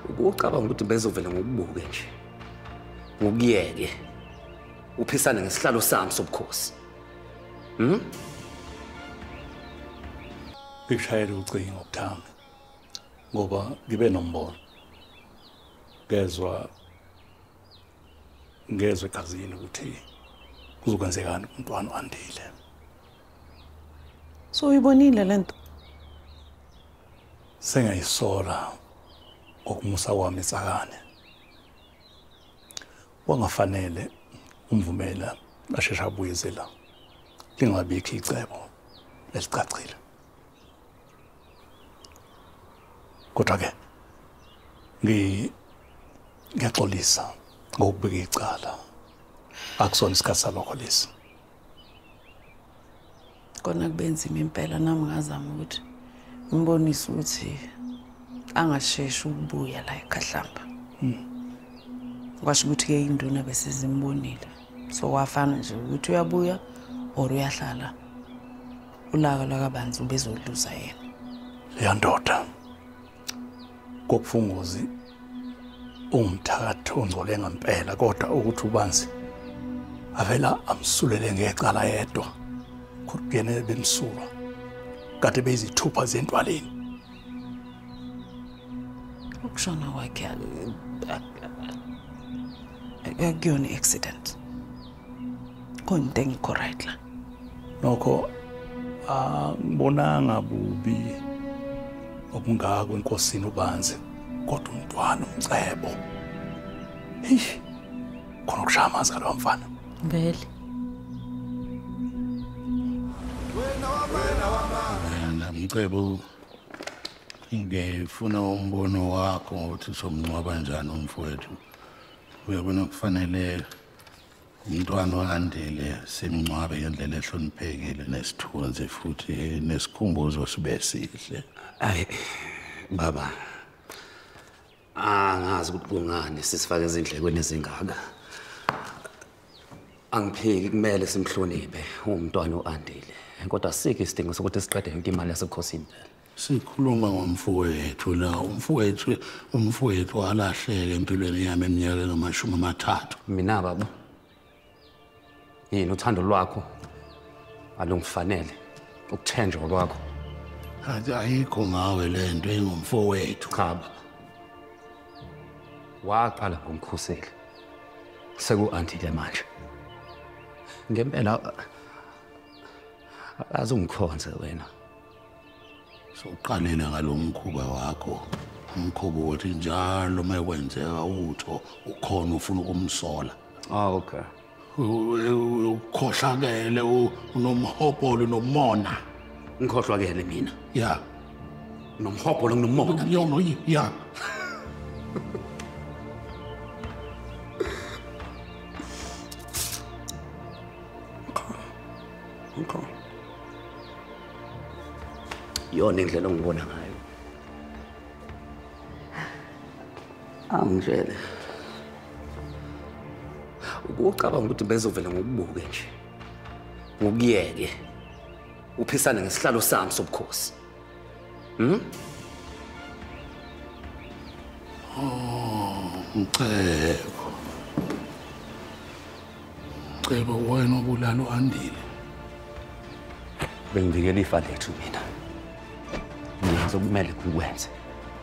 Ucabanga ukuthi bezovela ngokubuke nje. Ngokuyeke. Uphisana ngesihlalo sami sobukhosi. Ngikushayela ucingo Thanga. Ngoba ngibe nombono. Ngezwe ekhazini ukuthi kuzokwenzekani umntwana uandile. So uyibonile lento? Sengayisola ngokumusa wami eSakane. Wangafanele umvumela ashesha abuye la. Lingabikho icebo elicacile. Kodwa ke ngiyaxolisa ngokubeka icala. Akusona isikhathi salokho lesi. Kona kubenzima impela nami ngazama ukuthi ngimbonise ukuthi angasheshi ukubuya la eKhahlamba. Ngasho ukuthi ke induna bese zimbonile. So wafana nje ukuthi uyabuya or uyahlala. Ulaka lakabanzi ubezoluza yena. Leya ndoda kokufungozi umthakatho ongcole ngempela kodwa ukuthi ubanzi avela amsulele ngecala yedwa kuyena bemsulwa kade bezithupha zentwaleni ukushona kwakhe akuyona accident konke ngikho right la nokho ngibonanga bubi obungaka enkosini ubanzi kodwa umntwana Mcebo khona ukushamaza lo mfana vele wena Mcebo ngifuna umbono wakho ukuthi somncwaba kanjani umfowethu uyabona kufanele umntwana olandile simncwabe ngendlela ehloniphekile nesithunzi futhi nesikhumbuzo sibe sihle. Ayi baba angazi ukuthi kungani sisifake izindlekweni ezingaka. Angiphiki kumele simhloniphe umntwana oandile. Kodwa asikho isidingo sokuthi siqede yonke imali yasebukhosini. Sikhuluma ngomfowethu la umfowethu walahleka empilweni yami eminyakeni ama-30. Mina baba yini uthando lwakho alungifanele ukuthenjwa kwakho. Ayikho ngawe lento engumfowethu. Cha baba. Waqala ngomkhuseli. Seku-andile manje. Ngempela azungikhonze wena. Soqalile ngalomkhuba wakho. Umkhuba wothi njalo mayekwenzeka utho ukhona ufuna ukumsola. Okay. Ukhohlakele unomhobholo nomona. Ngikhohlwakele mina. Yeah. Nomhobholo nomona. Yona yeah. Okay. Yona indlela ongibona ngayo. Angitshele. Ucabanga ukuthi bezovela ngokubuke nje. Ngokuyeke. Uphisana ngesihlalo sami sobukhosi. Mcebo wena obulala uandile. Bengivikela ifa lethu mina. Ngizokumele kukwenze.